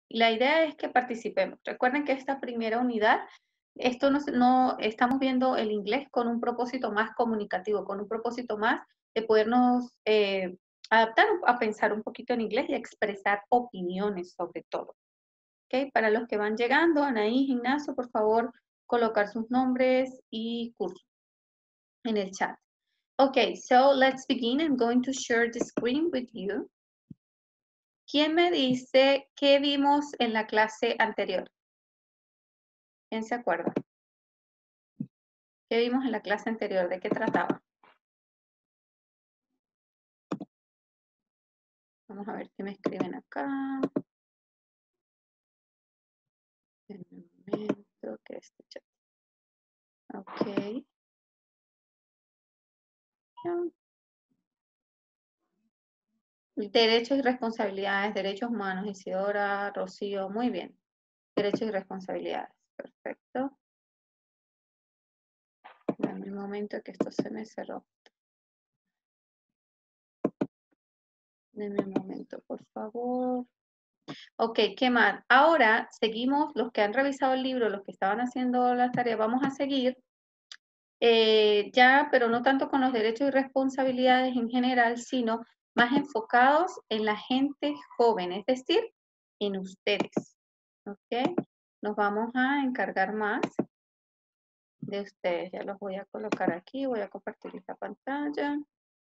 La idea es que participemos. Recuerden que esta primera unidad, esto no estamos viendo el inglés con un propósito más comunicativo, con un propósito más de podernos adaptar a pensar un poquito en inglés y a expresar opiniones sobre todo. ¿Okay? Para los que van llegando, Anaí, Ignacio, por favor, colocar sus nombres y cursos en el chat. Okay, so let's begin. I'm going to share the screen with you. ¿Quién me dice qué vimos en la clase anterior? ¿Quién se acuerda? ¿Qué vimos en la clase anterior? ¿De qué trataba? Vamos a ver qué me escriben acá. En un momento que este chat. Ok. Derechos y responsabilidades, derechos humanos, Isidora, Rocío, muy bien. Derechos y responsabilidades, perfecto. Dame un momento que esto se me cerró. Dame un momento, por favor. Ok, ¿qué más? Ahora seguimos, los que han revisado el libro, los que estaban haciendo las tareas, vamos a seguir ya, pero no tanto con los derechos y responsabilidades en general, sino más enfocados en la gente joven, es decir, en ustedes. ¿Ok? Nos vamos a encargar más de ustedes. Ya los voy a colocar aquí, voy a compartir esta pantalla.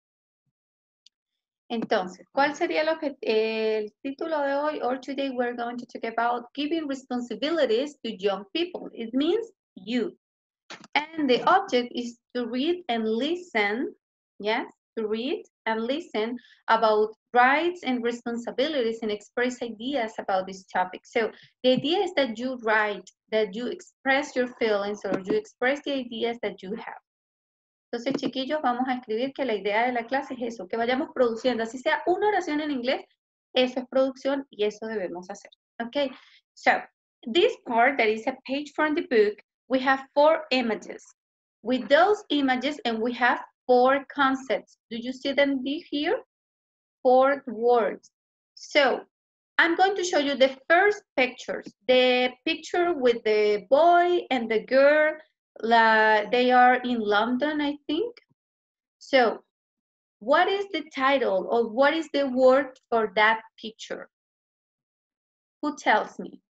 Entonces, ¿cuál sería el título de hoy? Or today we're going to talk about giving responsibilities to young people. It means you. And the object is to read and listen, yes, to read and listen about rights and responsibilities and express ideas about this topic. So the idea is that you write, that you express your feelings or you express the ideas that you have. Entonces, chiquillos, vamos a escribir que la idea de la clase es eso, que vayamos produciendo, así sea una oración en inglés, eso es producción y eso debemos hacer. Okay, so this part that is a page from the book, we have 4 images. With those images, and we have 4 concepts. Do you see them here? 4 words. So, I'm going to show you the first pictures. The picture with the boy and the girl, they are in London, I think. So, what is the title or what is the word for that picture? Who tells me?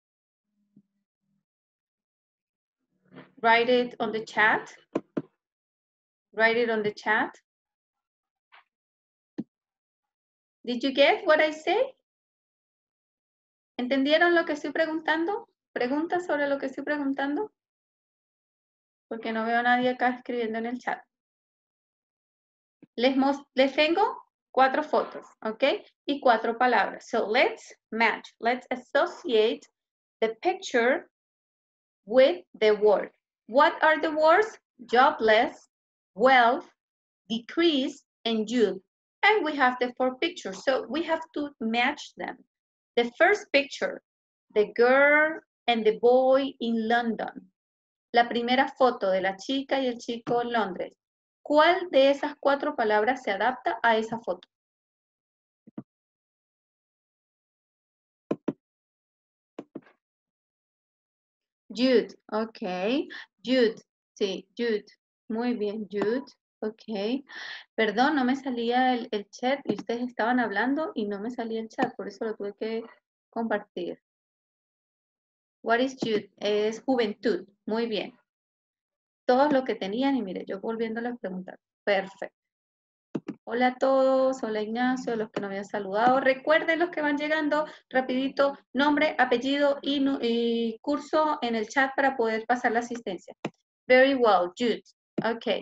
Write it on the chat. Write it on the chat. Did you get what I say? ¿Entendieron lo que estoy preguntando? ¿Preguntas sobre lo que estoy preguntando? Porque no veo a nadie acá escribiendo en el chat. Les tengo 4 fotos, ¿ok? Y 4 palabras. So let's match. Let's associate the picture with the word. What are the words? Jobless, wealth, decrease, and youth. And we have the 4 pictures. So we have to match them. The first picture, the girl and the boy in London. La primera foto de la chica y el chico en Londres. ¿Cuál de esas 4 palabras se adapta a esa foto? Youth, ok. Youth, sí, youth. Muy bien, youth, ok. Perdón, no me salía el chat y ustedes estaban hablando y no me salía el chat, por eso lo tuve que compartir. What is youth? Es juventud, muy bien. Todos lo que tenían y mire, yo volviéndoles a preguntar. Perfecto. Hola a todos, hola Ignacio, los que no habían saludado. Recuerden los que van llegando, rapidito, nombre, apellido y curso en el chat para poder pasar la asistencia. Very well, Jude. Okay.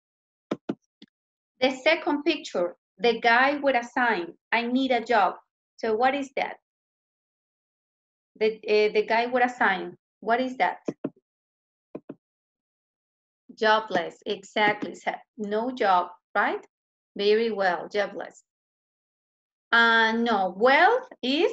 The second picture, the guy with a sign, I need a job. So what is that? The guy with a sign, what is that? Jobless, exactly. No job, right? Very well, jobless. No, wealth is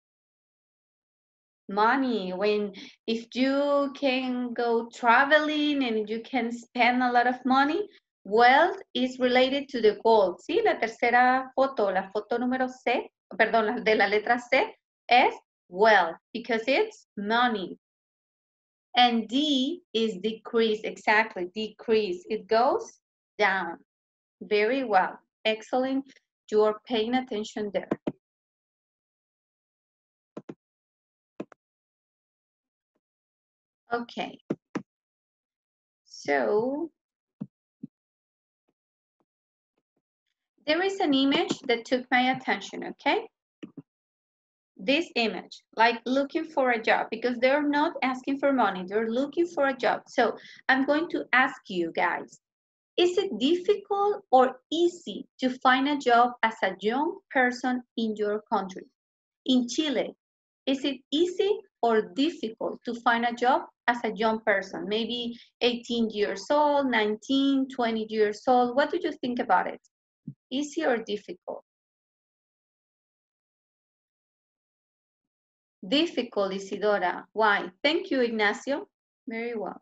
money. If you can go traveling and you can spend a lot of money, wealth is related to the gold. ¿Sí? La tercera foto, la foto número C, perdón, de la letra C, es wealth because it's money. And D is decrease, exactly, decrease. It goes down. Very well. Excellent. You're paying attention there. Okay. So, there is an image that took my attention, okay? This image, like looking for a job, because they're not asking for money, they're looking for a job. So I'm going to ask you guys, is it difficult or easy to find a job as a young person in your country? In Chile, is it easy or difficult to find a job as a young person? Maybe 18 years old, 19, 20 years old. What do you think about it? Easy or difficult? Difficult, Isidora. Why? Thank you, Ignacio. Very well.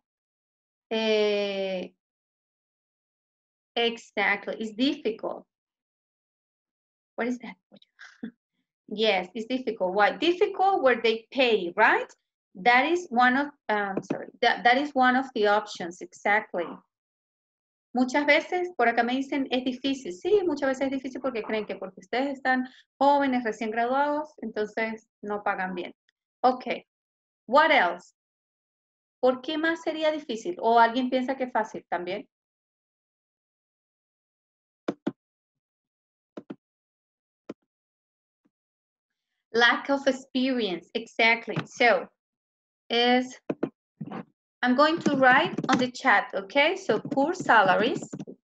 Exactly. It's difficult. What is that? Yes, it's difficult. Why? Difficult where they pay, right? That is one of, that is one of the options, exactly. Muchas veces, por acá me dicen, es difícil. Sí, muchas veces es difícil porque creen que porque ustedes están jóvenes, recién graduados, entonces no pagan bien. Ok. What else? ¿Por qué más sería difícil? ¿O alguien piensa que es fácil también? Lack of experience, exactly. So, I'm going to write on the chat, okay? So, poor salaries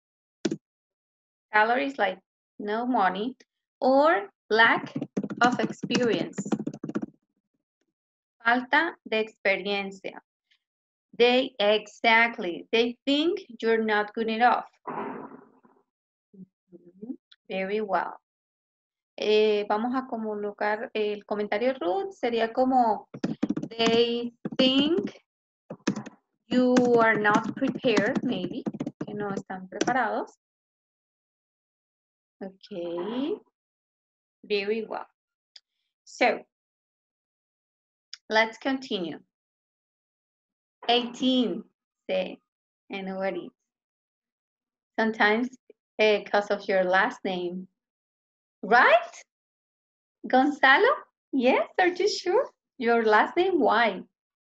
like no money, or lack of experience, falta de experiencia. They think you're not good enough. Very well. Vamos a colocar el comentario root, sería como they think you are not prepared, maybe, que no están preparados. Okay, very well. So, let's continue. 18, say, and what is? Sometimes because of your last name, right? Gonzalo? Yes, are you sure? Your last name, why?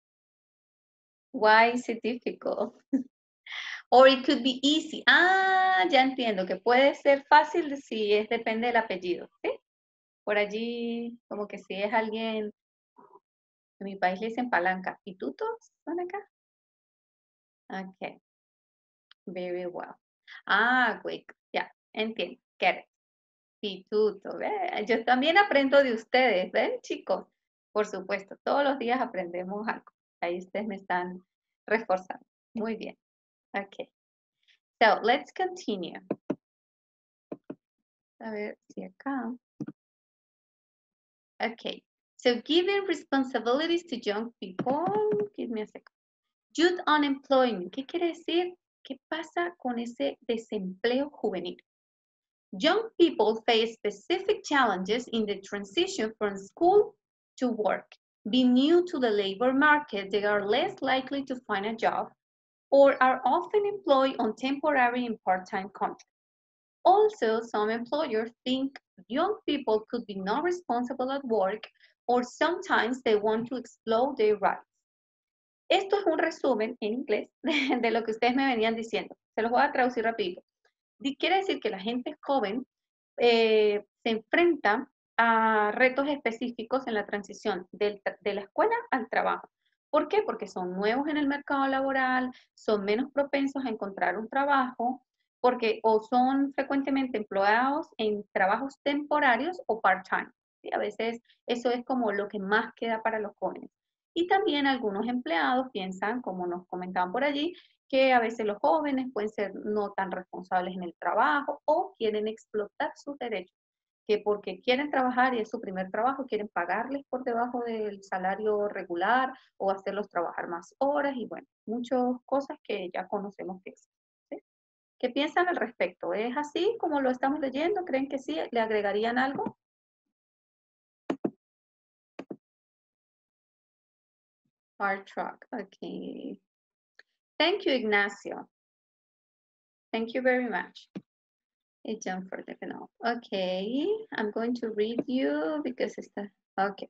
Why is it difficult? Or it could be easy. Ah, ya entiendo, que puede ser fácil si es, depende del apellido, ¿sí? Por allí, como que si es alguien, en mi país le dicen palanca. ¿Pitutos son acá? Ok. Very well. Ah, quick. Ya, entiendo. Get it. Pituto. Yo también aprendo de ustedes, ¿ven, chicos? Por supuesto, todos los días aprendemos algo. Ahí ustedes me están reforzando. Muy bien. Ok. So, let's continue. A ver si acá. Okay. So, giving responsibilities to young people. Give me a second. Youth unemployment. ¿Qué quiere decir? ¿Qué pasa con ese desempleo juvenil? Young people face specific challenges in the transition from school to work. Being new to the labor market, they are less likely to find a job or are often employed on temporary and part-time contracts. Also, some employers think young people could be not responsible at work or sometimes they want to explore their rights. Esto es un resumen en inglés de lo que ustedes me venían diciendo. Se los voy a traducir rápido. Quiere decir que la gente joven se enfrenta a retos específicos en la transición de la escuela al trabajo. ¿Por qué? Porque son nuevos en el mercado laboral, son menos propensos a encontrar un trabajo, porque o son frecuentemente empleados en trabajos temporarios o part-time. ¿Sí? A veces eso es como lo que más queda para los jóvenes. Y también algunos empleados piensan, como nos comentaban por allí, que a veces los jóvenes pueden ser no tan responsables en el trabajo o quieren explotar sus derechos, que porque quieren trabajar y es su primer trabajo, quieren pagarles por debajo del salario regular o hacerlos trabajar más horas y bueno, muchas cosas que ya conocemos que existen. ¿Sí? ¿Qué piensan al respecto? ¿Es así como lo estamos leyendo? ¿Creen que sí? ¿Le agregarían algo? Fire truck. Okay. Thank you, Ignacio. Thank you very much. It's John for the canal. Okay, I'm going to read you because it's the okay.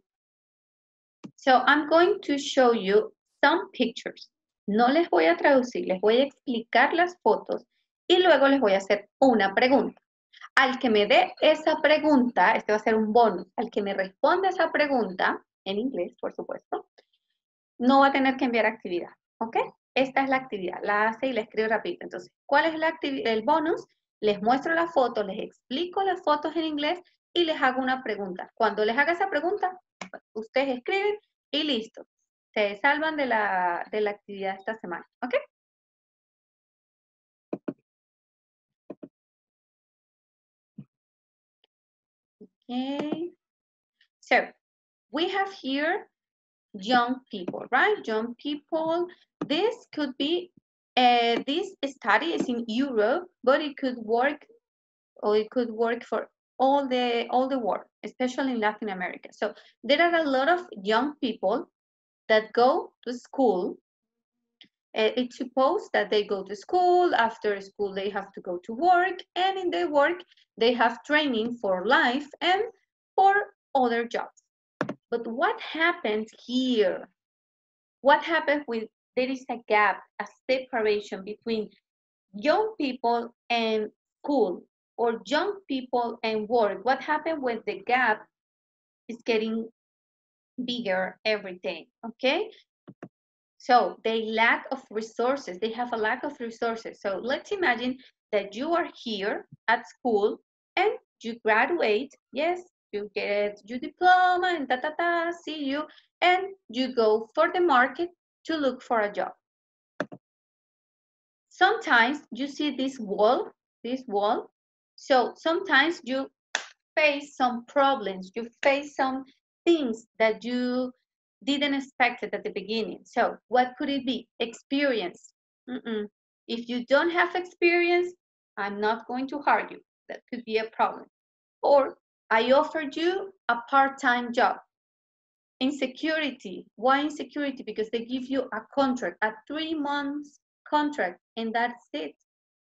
So I'm going to show you some pictures. No les voy a traducir, les voy a explicar las fotos y luego les voy a hacer una pregunta. Al que me dé esa pregunta, este va a ser un bonus, al que me responda esa pregunta, en inglés, por supuesto, no va a tener que enviar actividad, ¿ok? Esta es la actividad, la hace y la escribe rápido. Entonces, ¿cuál es la actividad? El bonus, les muestro las fotos, les explico las fotos en inglés y les hago una pregunta. Cuando les haga esa pregunta, ustedes escriben y listo. Se salvan de la actividad esta semana, ¿ok? Okay. So, we have here young people, right? Young people. This could be, this study is in Europe, but it could work, or it could work for all the world, especially in Latin America. So there are a lot of young people that go to school. It's supposed that they go to school. After school, they have to go to work, and in their work, they have training for life and for other jobs. But what happens here? What happens when there is a gap, a separation between young people and school or young people and work? What happens when the gap is getting bigger every day? Okay, so they lack of resources. They have a lack of resources. So let's imagine that you are here at school and you graduate. Yes, you get your diploma and see you, and you go for the market to look for a job. Sometimes you see this wall. So sometimes you face some problems, you face some things that you didn't expect it at the beginning. So what could it be? Experience. If you don't have experience, I'm not going to hire you. That could be a problem. Or I offered you a part-time job. Insecurity. Why insecurity? Because they give you a contract, a 3 months contract, and that's it.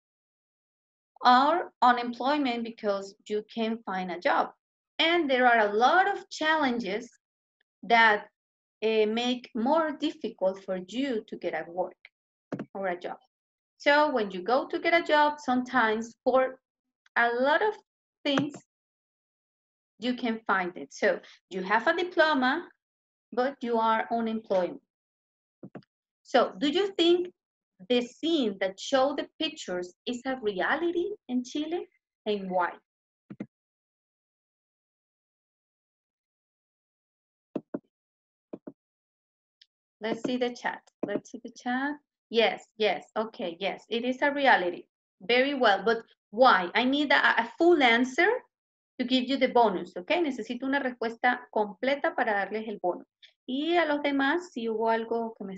Or unemployment because you can't find a job. And there are a lot of challenges that make more difficult for you to get a work or a job. So when you go to get a job, sometimes for a lot of things, you can find it. So you have a diploma, but you are unemployed. So do you think the scene that show the pictures is a reality in Chile, and why? Let's see the chat. Let's see the chat. Yes, yes, okay, yes, it is a reality. Very well, but why? I need a full answer to give you the bonus, okay? Necesito una respuesta completa para darles el bono. Y a los demás, si hubo algo que me...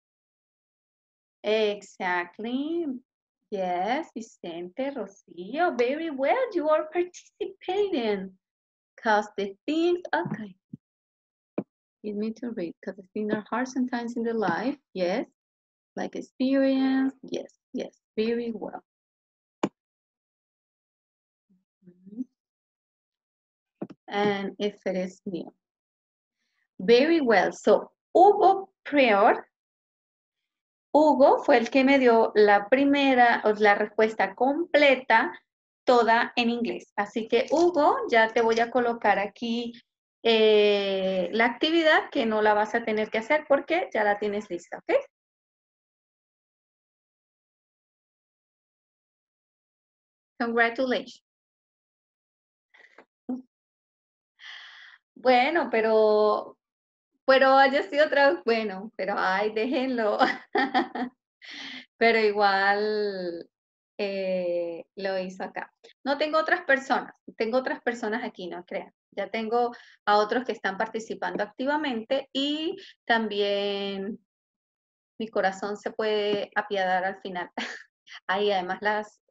Exactly. Yes, Vicente, Rosillo, very well, you are participating. Because the things, okay. You need to read, because the things are hard sometimes in the life, yes. Like experience, yes, yes, very well. And if it is new. Very well. So, Hugo Prior, Hugo fue el que me dio la primera, o la respuesta completa, toda en inglés. Así que, Hugo, ya te voy a colocar aquí la actividad que no la vas a tener que hacer porque ya la tienes lista, ¿ok? Congratulations. Bueno, pero haya sido otra, bueno, pero ay, déjenlo. Pero igual lo hizo acá. No tengo otras personas aquí, no crean. Ya tengo a otros que están participando activamente y también mi corazón se puede apiadar al final. Ahí además las...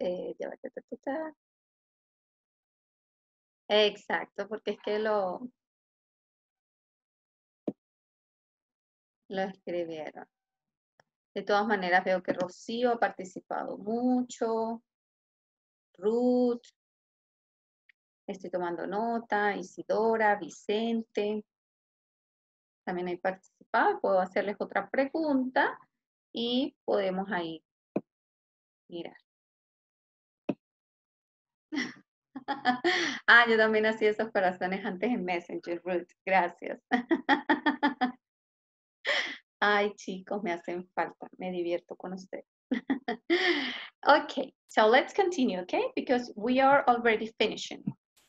Exacto, porque es que Lo escribieron. De todas maneras, veo que Rocío ha participado mucho. Ruth. Estoy tomando nota. Isidora, Vicente. También hay participado. Puedo hacerles otra pregunta y podemos ahí mirar. Ah, yo también hacía esos corazones antes en Messenger, Ruth. Gracias. Ay, chicos, me hacen falta. Me divierto con ustedes. Okay, so let's continue, okay? Because we are already finishing.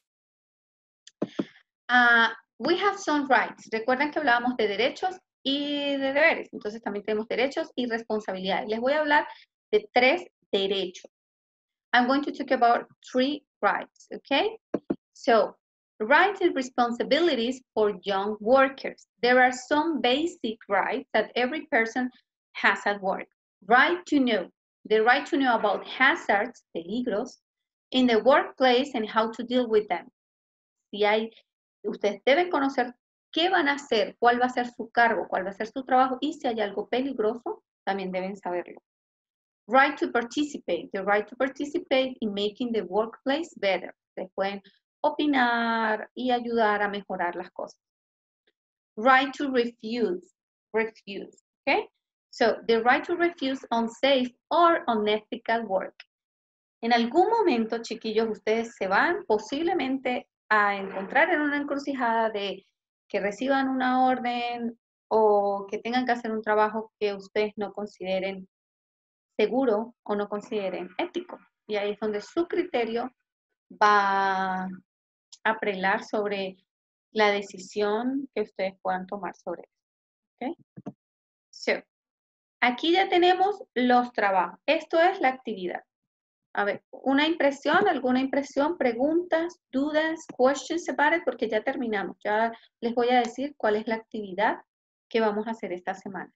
We have some rights. Recuerden que hablábamos de derechos y de deberes. Entonces también tenemos derechos y responsabilidades. Les voy a hablar de 3 derechos. I'm going to talk about 3 rights, okay? So, rights and responsibilities for young workers. There are some basic rights that every person has at work. Right to know. The right to know about hazards, peligros, in the workplace and how to deal with them. Ustedes deben conocer qué van a hacer, cuál va a ser su cargo, cuál va a ser su trabajo y si hay algo peligroso, también deben saberlo. Right to participate, the right to participate in making the workplace better. Ustedes pueden opinar y ayudar a mejorar las cosas. Right to refuse, okay? So, the right to refuse unsafe or unethical work. En algún momento, chiquillos, ustedes se van posiblemente a encontrar en una encrucijada de que reciban una orden o que tengan que hacer un trabajo que ustedes no consideren seguro o no consideren ético. Y ahí es donde su criterio va a prelar sobre la decisión que ustedes puedan tomar sobre eso. ¿Okay? So, aquí ya tenemos los trabajos. Esto es la actividad. A ver, alguna impresión, preguntas, dudas, questions about it, porque ya terminamos. Ya les voy a decir cuál es la actividad que vamos a hacer esta semana.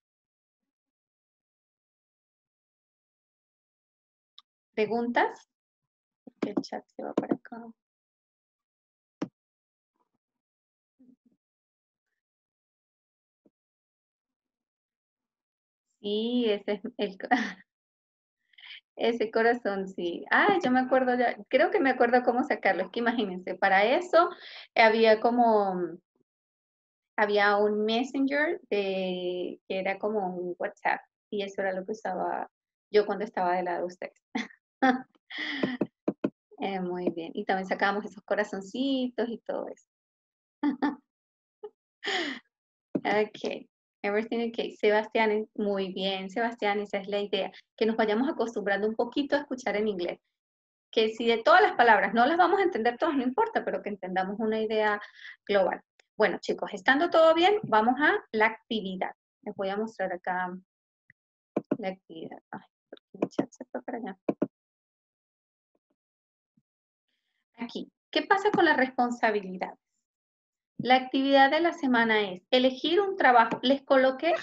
¿Preguntas? El chat se va para acá. Sí, ese es el... Ese corazón, sí. Ah, yo me acuerdo ya, creo que me acuerdo cómo sacarlo. Es que imagínense, para eso había había un messenger que era como un WhatsApp. Y eso era lo que usaba yo cuando estaba del lado de ustedes. Muy bien. Y también sacábamos esos corazoncitos y todo eso. Ok. Everything okay. Sebastián, muy bien, Sebastián, esa es la idea. Que nos vayamos acostumbrando un poquito a escuchar en inglés. Que si de todas las palabras no las vamos a entender todas, no importa, pero que entendamos una idea global. Bueno, chicos, estando todo bien, vamos a la actividad. Les voy a mostrar acá la actividad. Ay, porque mi chat se fue para allá. Aquí, ¿qué pasa con la responsabilidad? La actividad de la semana es elegir un trabajo. Les coloqué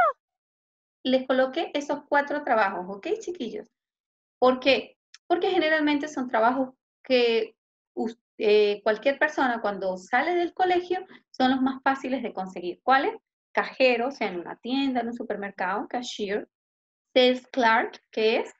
esos 4 trabajos, ¿ok, chiquillos? ¿Por qué? Porque generalmente son trabajos que cualquier persona cuando sale del colegio son los más fáciles de conseguir. ¿Cuáles? Cajero, o sea, en una tienda, en un supermercado, cashier. Sales clerk, que es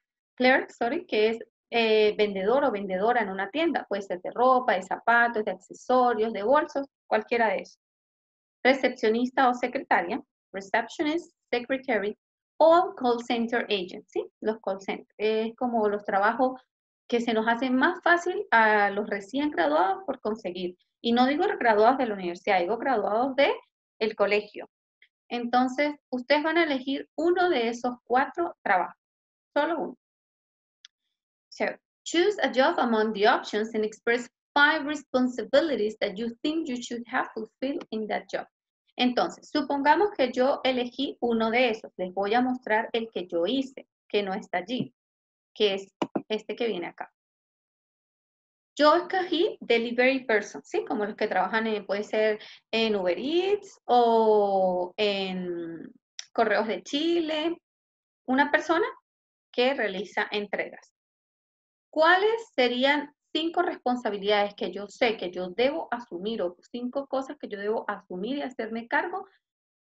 vendedor o vendedora en una tienda. Puede ser de ropa, de zapatos, de accesorios, de bolsos, cualquiera de esos. Recepcionista o secretaria, receptionist, secretary, o call center agent, ¿sí? Los call centers. Es como los trabajos que se nos hacen más fácil a los recién graduados por conseguir. Y no digo graduados de la universidad, digo graduados del colegio. Entonces, ustedes van a elegir uno de esos 4 trabajos. Solo uno. So, choose a job among the options and express 5 responsibilities that you think you should have fulfilled in that job. Entonces, supongamos que yo elegí uno de esos. Les voy a mostrar el que yo hice, que no está allí, que es este que viene acá. Yo escogí delivery person, ¿sí? Como los que trabajan puede ser en Uber Eats o en Correos de Chile. Una persona que realiza entregas. ¿Cuáles serían 5 responsabilidades que yo sé que yo debo asumir o 5 cosas que yo debo asumir y hacerme cargo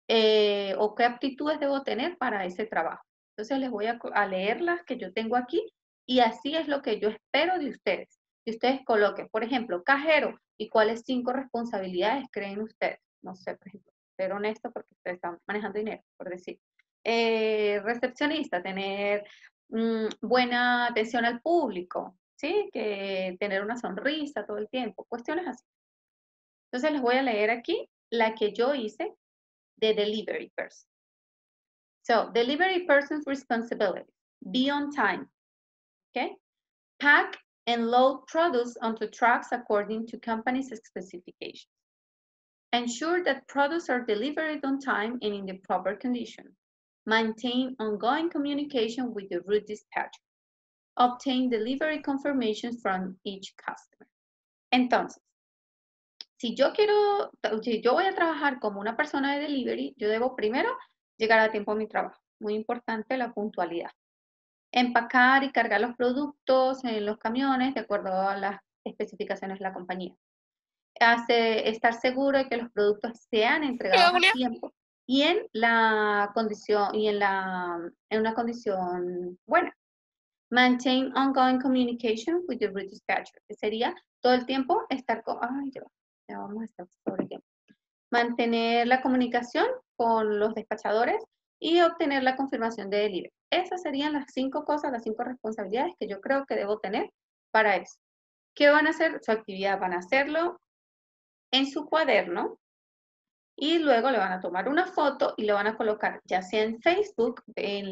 o qué aptitudes debo tener para ese trabajo. Entonces les voy a leer las que yo tengo aquí y así es lo que yo espero de ustedes. Que ustedes coloquen, por ejemplo, cajero y cuáles 5 responsabilidades creen ustedes. No sé, por ejemplo, ser honesto porque ustedes están manejando dinero, por decir. Recepcionista, tener buena atención al público, ¿sí? Que tener una sonrisa todo el tiempo, cuestiones así. Entonces les voy a leer aquí la que yo hice de delivery person. So, delivery person's responsibility, be on time, okay? Pack and load products onto trucks according to company's specifications. Ensure that products are delivered on time and in the proper condition. Maintain ongoing communication with the route dispatcher. Obtain delivery confirmations from each customer. Entonces, si yo voy a trabajar como una persona de delivery, yo debo primero llegar a tiempo a mi trabajo. Muy importante la puntualidad. Empacar y cargar los productos en los camiones de acuerdo a las especificaciones de la compañía. Estar seguro de que los productos sean entregados a tiempo y en la condición en una condición buena. Maintain ongoing communication with the route dispatcher, que sería todo el tiempo estar con, ya vamos a estar sobre el tiempo. Mantener la comunicación con los despachadores y obtener la confirmación de delivery. Esas serían las 5 cosas, las 5 responsabilidades que yo creo que debo tener para eso. ¿Qué van a hacer? Su actividad van a hacerlo en su cuaderno y luego le van a tomar una foto y le van a colocar ya sea en Facebook, en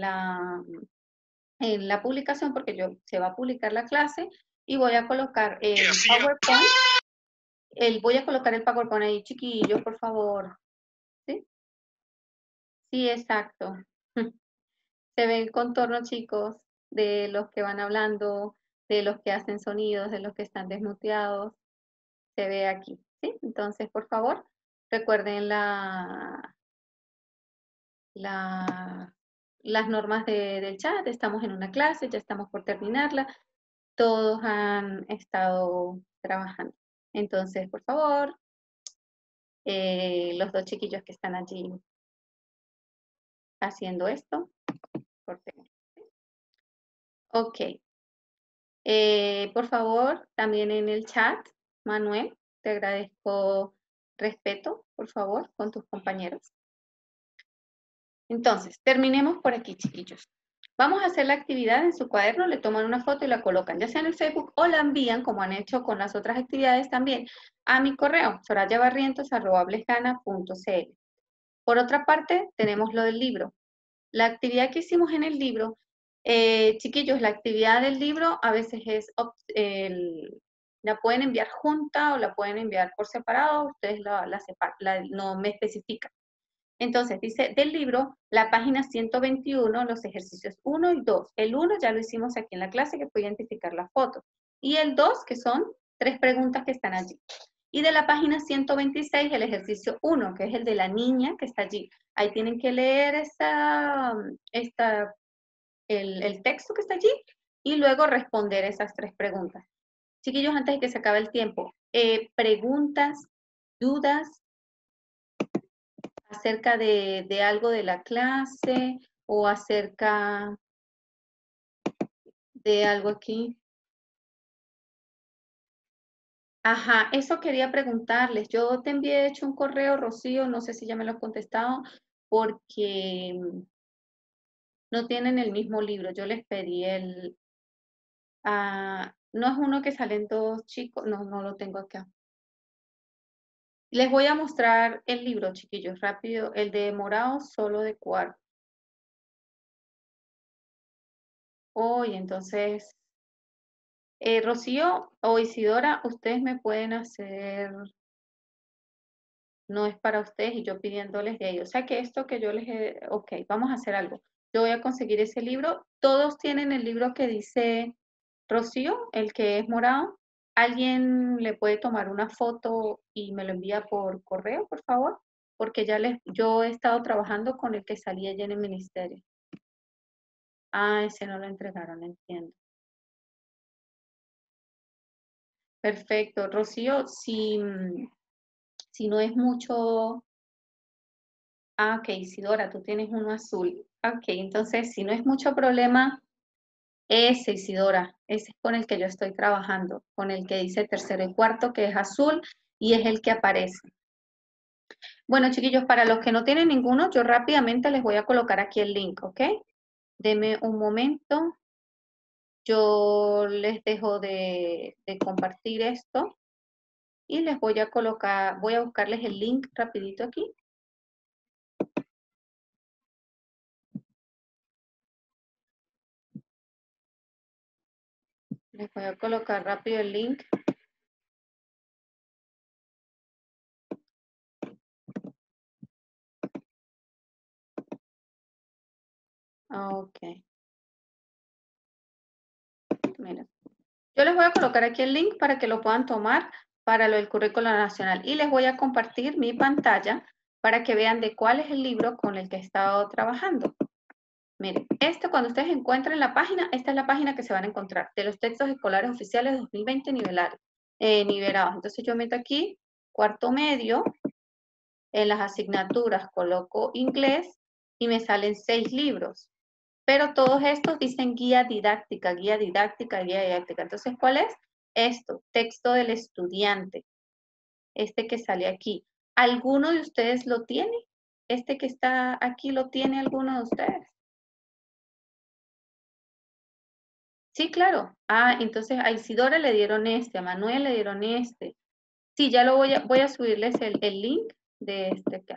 la publicación, porque se va a publicar la clase y voy a colocar el PowerPoint. Voy a colocar el PowerPoint ahí, chiquillos, por favor. ¿Sí? Sí, exacto. Se ve el contorno, chicos, de los que van hablando, de los que hacen sonidos, de los que están desmuteados. Se ve aquí, ¿sí? Entonces, por favor, recuerden las normas del chat. Estamos en una clase, ya estamos por terminarla. Todos han estado trabajando. Entonces, por favor, los 2 chiquillos que están allí haciendo esto, corten. Ok. Por favor, también en el chat, Manuel, te agradezco respeto, por favor, con tus compañeros. Entonces, terminemos por aquí, chiquillos. Vamos a hacer la actividad en su cuaderno, le toman una foto y la colocan, ya sea en el Facebook o la envían, como han hecho con las otras actividades también, a mi correo, sorayabarrientos@blesgana.cl. Por otra parte, tenemos lo del libro. La actividad que hicimos en el libro, chiquillos, la actividad del libro a veces la pueden enviar junta o la pueden enviar por separado, ustedes no me especifican. Entonces, dice del libro, la página 121, los ejercicios 1 y 2. El 1 ya lo hicimos aquí en la clase, que fue identificar la foto. Y el 2, que son 3 preguntas que están allí. Y de la página 126, el ejercicio 1, que es el de la niña que está allí. Ahí tienen que leer el texto que está allí y luego responder esas 3 preguntas. Chiquillos, antes de que se acabe el tiempo, preguntas, dudas acerca de algo de la clase o acerca de algo aquí. Ajá, eso quería preguntarles. Yo te envié hecho un correo, Rocío, no sé si ya me lo has contestado, porque no tienen el mismo libro. Yo les pedí no es uno que salen 2 chicos, no lo tengo acá. Les voy a mostrar el libro, chiquillos, rápido. El de morado, solo de cuarto. Hoy, entonces, Rocío o Isidora, ustedes me pueden hacer, no es para ustedes y yo pidiéndoles de ellos. O sea que esto que yo ok, vamos a hacer algo. Yo voy a conseguir ese libro. Todos tienen el libro que dice Rocío, el que es morado. ¿Alguien le puede tomar una foto y me lo envía por correo, por favor? Porque yo he estado trabajando con el que salía allá en el ministerio. Ese no lo entregaron, entiendo. Perfecto. Rocío, si no es mucho, Ah, ok, Isidora, tú tienes uno azul. Ok, entonces si no es mucho problema, ese Isidora, ese es con el que yo estoy trabajando, con el que dice tercero y cuarto, que es azul y es el que aparece. Bueno, chiquillos, para los que no tienen ninguno, yo rápidamente les voy a colocar aquí el link, ¿ok? Deme un momento. Yo les dejo de compartir esto y les voy a colocar, voy a buscarles el link rapidito aquí. Les voy a colocar rápido el link. Ok. Mira. Yo les voy a colocar aquí el link para que lo puedan tomar para lo del currículo nacional y les voy a compartir mi pantalla para que vean de cuál es el libro con el que he estado trabajando. Miren, esto cuando ustedes encuentren la página, esta es la página que se van a encontrar de los textos escolares oficiales 2020 nivelados. Entonces yo meto aquí cuarto medio, en las asignaturas coloco inglés y me salen 6 libros. Pero todos estos dicen guía didáctica, guía didáctica, guía didáctica. Entonces, ¿cuál es? Esto, texto del estudiante, este que sale aquí. ¿Alguno de ustedes lo tiene? ¿Este que está aquí lo tiene alguno de ustedes? Sí, claro. Ah, entonces a Isidora le dieron este, a Manuel le dieron este. Sí, ya lo voy a subirles el link de este acá.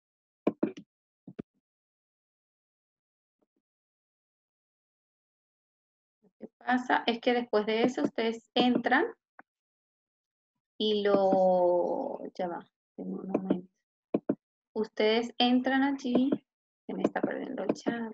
Lo que pasa es que después de eso ustedes entran y ya va, en un momento. Ustedes entran allí, se me está perdiendo el chat.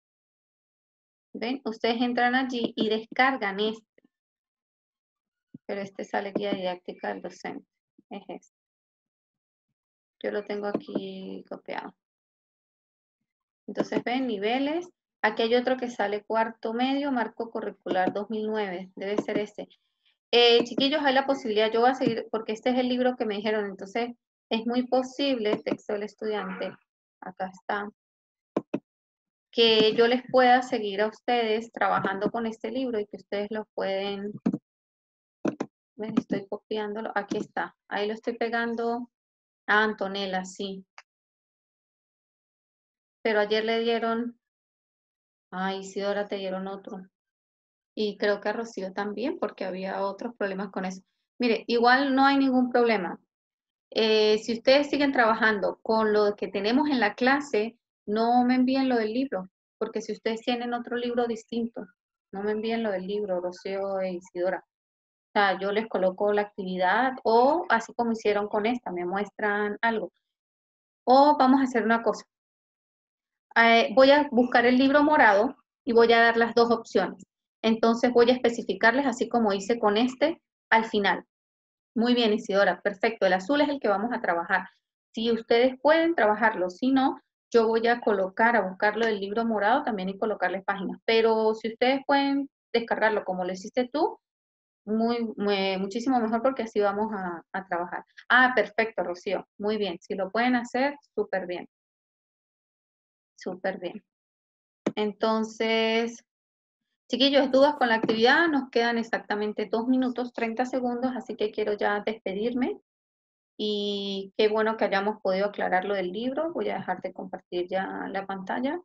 ¿Ven? Ustedes entran allí y descargan este, pero este sale guía didáctica del docente. Es este. Yo lo tengo aquí copiado. Entonces, ven, niveles. Aquí hay otro que sale cuarto medio, marco curricular 2009. Debe ser este. Chiquillos, hay la posibilidad, yo voy a seguir, porque este es el libro que me dijeron, entonces es muy posible, texto del estudiante, acá está, que yo les pueda seguir a ustedes trabajando con este libro y que ustedes lo pueden, ven, estoy copiándolo, aquí está, ahí lo estoy pegando a Antonella, sí, pero ayer le dieron, ay, sí, ahora te dieron otro, y creo que a Rocío también, porque había otros problemas con eso. Mire, igual no hay ningún problema. Si ustedes siguen trabajando con lo que tenemos en la clase, no me envíen lo del libro, porque si ustedes tienen otro libro distinto, no me envíen lo del libro, Rocío e Isidora. O sea, yo les coloco la actividad o así como hicieron con esta, me muestran algo. O vamos a hacer una cosa. Voy a buscar el libro morado y voy a dar las dos opciones. Entonces voy a especificarles así como hice con este al final. Muy bien, Isidora, perfecto. El azul es el que vamos a trabajar. Si ustedes pueden trabajarlo, si no, yo voy a colocar, a buscarlo del libro morado también y colocarles páginas. Pero si ustedes pueden descargarlo como lo hiciste tú, muchísimo mejor porque así vamos a trabajar. Ah, perfecto, Rocío. Muy bien. Si lo pueden hacer, súper bien. Súper bien. Entonces, chiquillos, dudas con la actividad. Nos quedan exactamente 2 minutos 30 segundos, así que quiero ya despedirme. Y qué bueno que hayamos podido aclarar lo del libro. Voy a dejar de compartir ya la pantalla.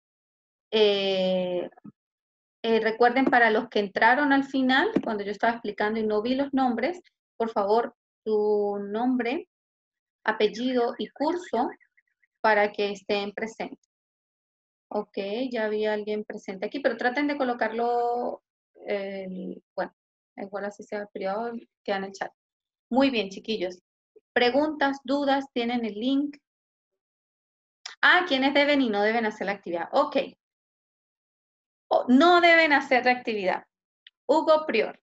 Eh, recuerden, para los que entraron al final, cuando yo estaba explicando y no vi los nombres, por favor, tu nombre, apellido y curso para que estén presentes. Ok, ya había alguien presente aquí, pero traten de colocarlo, bueno, igual así sea privado, queda en el chat. Muy bien, chiquillos. Preguntas, dudas, tienen el link. Ah, ¿quiénes deben y no deben hacer la actividad? Ok. No deben hacer la actividad. Hugo Prior,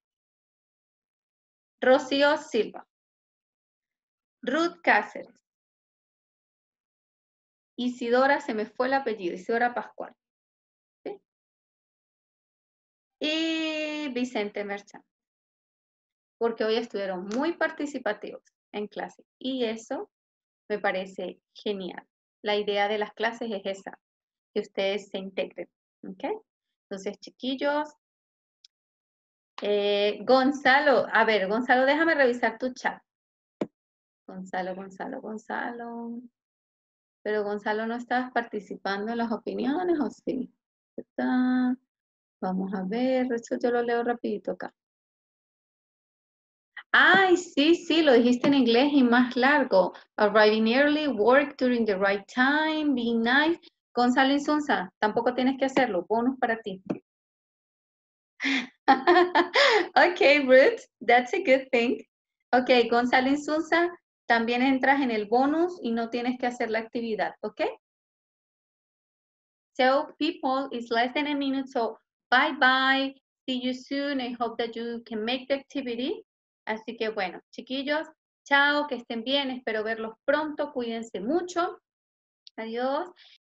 Rocío Silva, Ruth Cáceres, Isidora, se me fue el apellido, Isidora Pascual. ¿Sí? Y Vicente Merchán, porque hoy estuvieron muy participativos en clase y eso me parece genial. la idea de las clases es esa, que ustedes se integren, ¿ok? Entonces, chiquillos, Gonzalo, a ver, Gonzalo, déjame revisar tu chat. Gonzalo. Pero Gonzalo, ¿no estabas participando en las opiniones o sí? Vamos a ver, eso yo lo leo rapidito acá. Ay, sí, lo dijiste en inglés y más largo. Arriving early, work during the right time, being nice. Gonzalo Insunza, tampoco tienes que hacerlo, bonus para ti. Ok, Ruth, that's a good thing. Ok, Gonzalo Insunza, también entras en el bonus y no tienes que hacer la actividad, ¿ok? So, people, it's less than a minute, so bye. See you soon. I hope that you can make the activity. Así que bueno, chiquillos, chao, que estén bien. Espero verlos pronto. Cuídense mucho. Adiós.